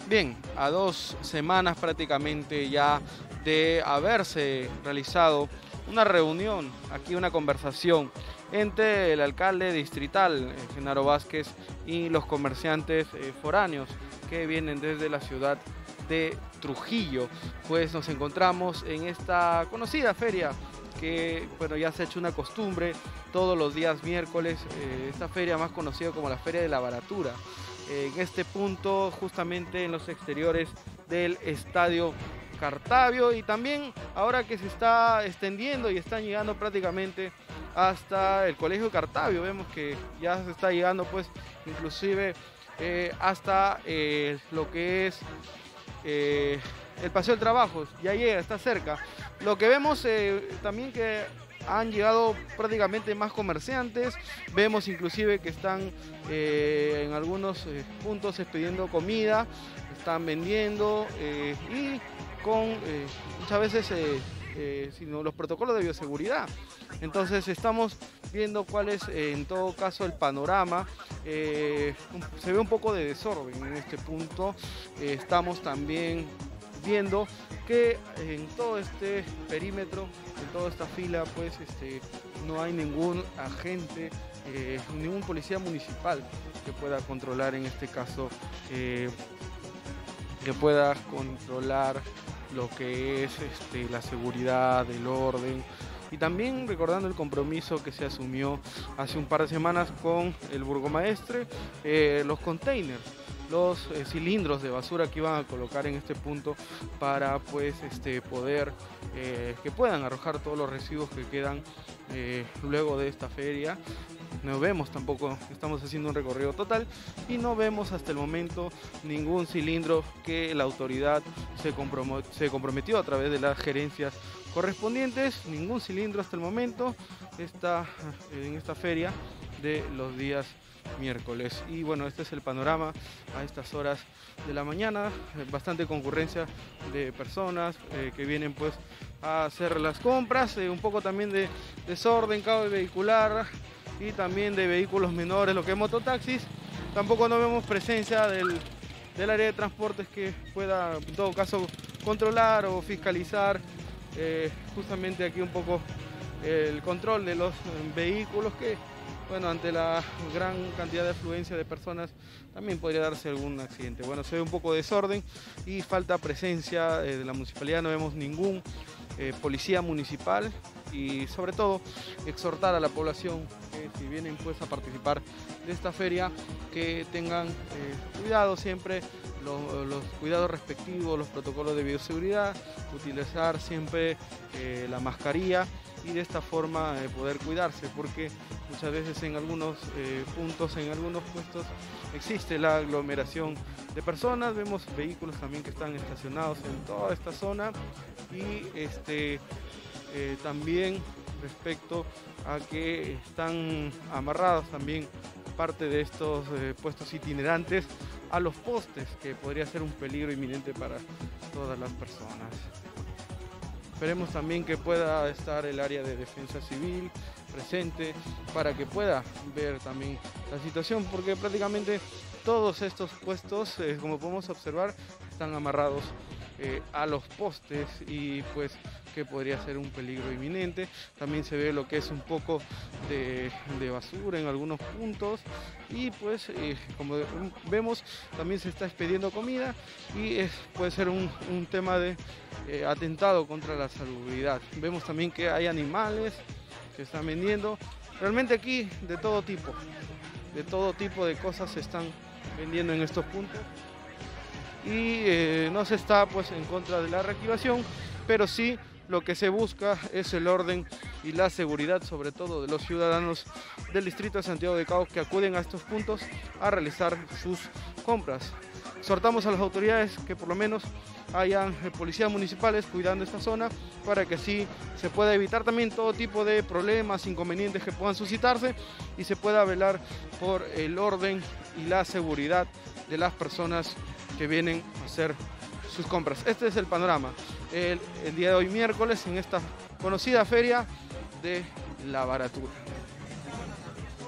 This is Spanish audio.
Bien, a 2 semanas prácticamente ya de haberse realizado una reunión, aquí una conversación entre el alcalde distrital, Genaro Vázquez, y los comerciantes foráneos que vienen desde la ciudad de Trujillo, pues nos encontramos en esta conocida feria que bueno, ya se ha hecho una costumbre todos los días miércoles, esta feria más conocida como la Feria de la Baratura. En este punto, justamente en los exteriores del Estadio Cartavio, y también ahora que se está extendiendo y están llegando prácticamente hasta el Colegio Cartavio, vemos que ya se está llegando pues inclusive hasta lo que es el Paseo del Trabajo, ya llega, está cerca. Lo que vemos también que han llegado prácticamente más comerciantes, vemos inclusive que están en algunos puntos pidiendo comida, están vendiendo y con muchas veces sino los protocolos de bioseguridad. Entonces estamos viendo cuál es en todo caso el panorama. Se ve un poco de desorden en este punto. Estamos también viendo que en todo este perímetro, en toda esta fila, pues no hay ningún agente, ningún policía municipal que pueda controlar en este caso, que pueda controlar lo que es la seguridad, el orden, y también recordando el compromiso que se asumió hace un par de semanas con el burgomaestre, los containers, los cilindros de basura que iban a colocar en este punto para pues poder que puedan arrojar todos los residuos que quedan luego de esta feria. No vemos tampoco, estamos haciendo un recorrido total y no vemos hasta el momento ningún cilindro que la autoridad se comprometió a través de las gerencias correspondientes. Ningún cilindro hasta el momento está en esta feria de los días miércoles. Y bueno, este es el panorama a estas horas de la mañana, bastante concurrencia de personas que vienen pues a hacer las compras, un poco también de desorden, caos vehicular y también de vehículos menores, lo que es mototaxis. Tampoco no vemos presencia del área de transportes que pueda en todo caso controlar o fiscalizar justamente aquí un poco el control de los vehículos que, bueno, ante la gran cantidad de afluencia de personas también podría darse algún accidente. Bueno, se ve un poco de desorden y falta presencia de la municipalidad, no vemos ningún policía municipal, y sobre todo exhortar a la población que si vienen pues a participar de esta feria que tengan cuidado siempre, los cuidados respectivos, los protocolos de bioseguridad, utilizar siempre la mascarilla y de esta forma poder cuidarse, porque muchas veces en algunos puntos, en algunos puestos existe la aglomeración de personas. Vemos vehículos también que están estacionados en toda esta zona y también respecto a que están amarrados también parte de estos puestos itinerantes a los postes, que podría ser un peligro inminente para todas las personas. Esperemos también que pueda estar el área de defensa civil presente para que pueda ver también la situación, porque prácticamente todos estos puestos, como podemos observar, están amarrados a los postes y pues que podría ser un peligro inminente. También se ve lo que es un poco de basura en algunos puntos y pues como vemos también se está expidiendo comida y puede ser un tema de atentado contra la salubridad. Vemos también que hay animales que están vendiendo. Realmente aquí de todo tipo de cosas se están vendiendo en estos puntos. Y no se está pues en contra de la reactivación, pero sí lo que se busca es el orden y la seguridad, sobre todo de los ciudadanos del distrito de Santiago de Cabo que acuden a estos puntos a realizar sus compras. Exhortamos a las autoridades que por lo menos hayan policías municipales cuidando esta zona para que así se pueda evitar también todo tipo de problemas, inconvenientes que puedan suscitarse y se pueda velar por el orden y la seguridad de las personas que vienen a hacer sus compras. Este es el panorama el día de hoy miércoles en esta conocida feria de la Baratura.